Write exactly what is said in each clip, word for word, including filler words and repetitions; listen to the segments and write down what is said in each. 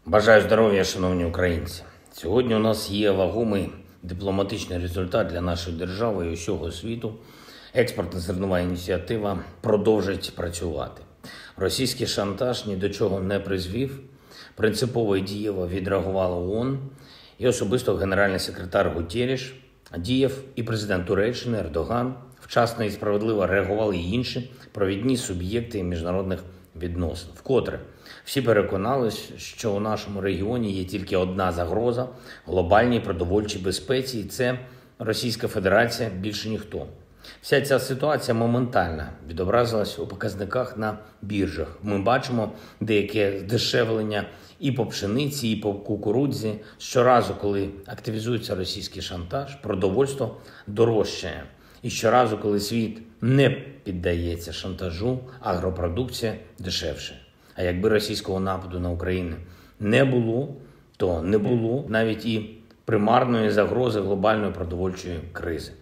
Бажаю здоров'я, шановні українці. Сьогодні у нас є вагомий дипломатичний результат для нашої держави і усього світу. Експортна зернова ініціатива продовжить працювати. Російський шантаж ні до чого не призвів. Принципово і дієво відреагувала ООН. І особисто генеральний секретар Гутєріш діяв, і президент Туреччини Ердоган вчасно і справедливо реагували і інші провідні суб'єкти міжнародних відносин. Вкотре всі переконались, що у нашому регіоні є тільки одна загроза – глобальній продовольчій безпеці, і це Російська Федерація, більше ніхто. Вся ця ситуація моментально відобразилась у показниках на біржах. Ми бачимо деяке здешевлення і по пшениці, і по кукурудзі. Щоразу, коли активізується російський шантаж, продовольство дорожчає. І щоразу, коли світ не піддається шантажу, агропродукція дешевше. А якби російського нападу на Україну не було, то не було навіть і примарної загрози глобальної продовольчої кризи.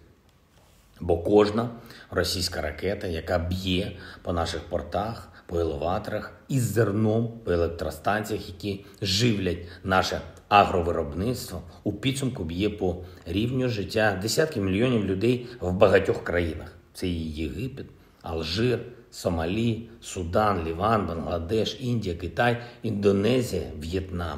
Бо кожна російська ракета, яка б'є по наших портах, по елеваторах, із зерном по електростанціях, які живлять наше агровиробництво, у підсумку б'є по рівню життя десятки мільйонів людей в багатьох країнах. Це і Єгипет, Алжир, Сомалі, Судан, Ліван, Бангладеш, Індія, Китай, Індонезія, В'єтнам.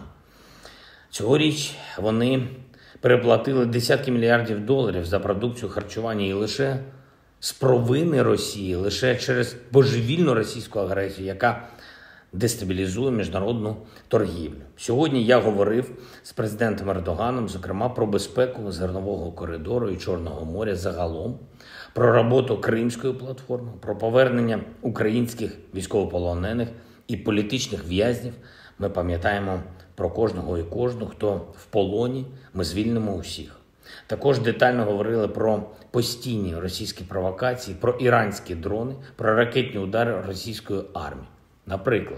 Цьогоріч вони переплатили десятки мільярдів доларів за продукцію харчування і лише з провини Росії, лише через божевільну російську агресію, яка дестабілізує міжнародну торгівлю. Сьогодні я говорив з президентом Ердоганом, зокрема, про безпеку зернового коридору і Чорного моря загалом, про роботу Кримської платформи, про повернення українських військовополонених і політичних в'язнів. Ми пам'ятаємо про кожного і кожну, хто в полоні, ми звільнимо усіх. Також детально говорили про постійні російські провокації, про іранські дрони, про ракетні удари російської армії. Наприклад,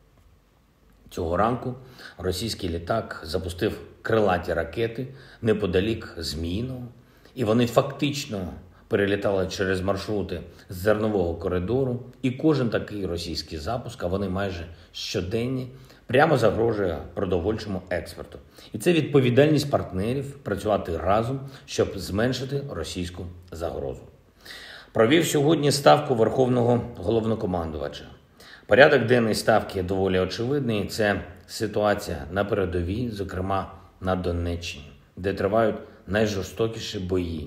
цього ранку російський літак запустив крилаті ракети неподалік Зміїного, і вони фактично перелітали через маршрути з зернового коридору, і кожен такий російський запуск, а вони майже щоденні, прямо загрожує продовольчому експорту. І це відповідальність партнерів працювати разом, щоб зменшити російську загрозу. Провів сьогодні ставку Верховного Головнокомандувача. Порядок денний ставки доволі очевидний. Це ситуація на передовій, зокрема на Донеччині, де тривають найжорстокіші бої.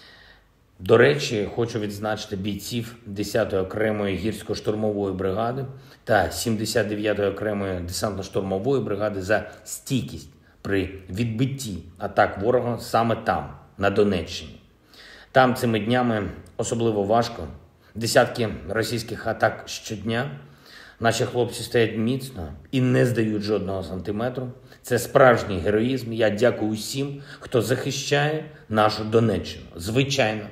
До речі, хочу відзначити бійців десятої окремої гірсько-штурмової бригади та сімдесят дев'ятої окремої десантно-штурмової бригади за стійкість при відбитті атак ворога саме там, на Донеччині. Там цими днями особливо важко. Десятки російських атак щодня. Наші хлопці стоять міцно і не здають жодного сантиметру. Це справжній героїзм. Я дякую усім, хто захищає нашу Донеччину. Звичайно,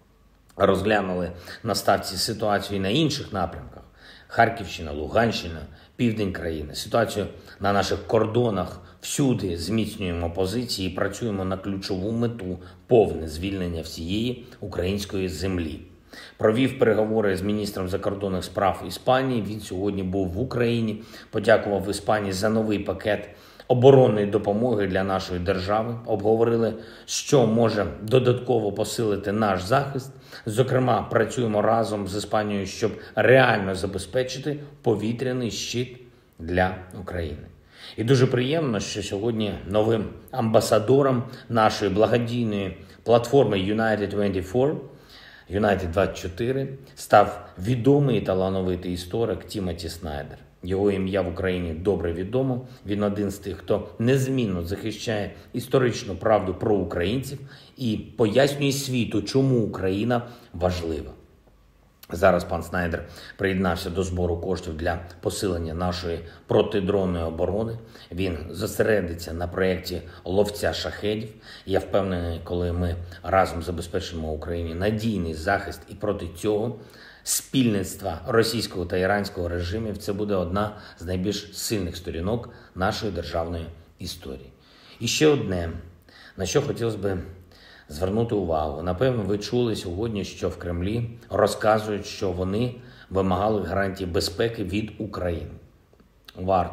розглянули на ставці ситуацію і на інших напрямках. Харківщина, Луганщина, південь країни. Ситуацію на наших кордонах. Всюди зміцнюємо позиції і працюємо на ключову мету – повне звільнення всієї української землі. Провів переговори з міністром закордонних справ Іспанії. Він сьогодні був в Україні. Подякував Іспанії за новий пакет оборонної допомоги для нашої держави. Обговорили, що може додатково посилити наш захист. Зокрема, працюємо разом з Іспанією, щоб реально забезпечити повітряний щит для України. І дуже приємно, що сьогодні новим амбасадором нашої благодійної платформи Юнайтед двадцять чотири Юнайтед двадцять чотири став відомий і талановитий історик Тімоті Снайдер. Його ім'я в Україні добре відомо. Він один з тих, хто незмінно захищає історичну правду про українців і пояснює світу, чому Україна важлива. Зараз пан Снайдер приєднався до збору коштів для посилення нашої протидронної оборони. Він зосередиться на проєкті ловця шахедів. Я впевнений, коли ми разом забезпечимо Україні надійний захист і проти цього спільництва російського та іранського режимів, це буде одна з найбільш сильних сторінок нашої державної історії. І ще одне, на що хотілося б звернути увагу. Напевно, ви чули сьогодні, що в Кремлі розказують, що вони вимагали гарантії безпеки від України. Варто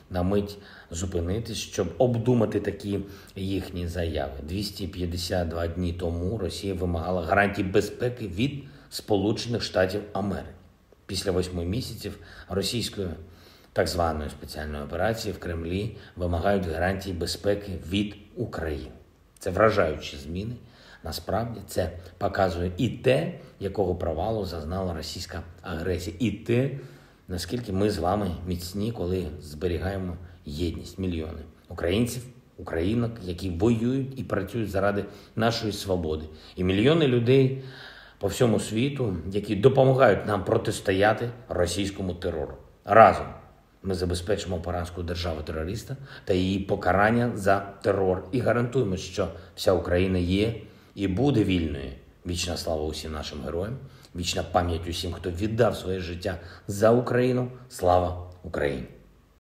на мить зупинитись, щоб обдумати такі їхні заяви. двісті п'ятдесят два дні тому Росія вимагала гарантій безпеки від Сполучених Штатів Америки. Після восьми місяців російської так званої спеціальної операції в Кремлі вимагають гарантій безпеки від України. Це вражаючі зміни. Насправді це показує і те, якого провалу зазнала російська агресія, і те, наскільки ми з вами міцні, коли зберігаємо єдність. Мільйони українців, українок, які воюють і працюють заради нашої свободи. І мільйони людей по всьому світу, які допомагають нам протистояти російському терору. Разом ми забезпечимо поразку держави-терориста та її покарання за терор і гарантуємо, що вся Україна є і буде вільною. Вічна слава усім нашим героям, вічна пам'ять усім, хто віддав своє життя за Україну. Слава Україні!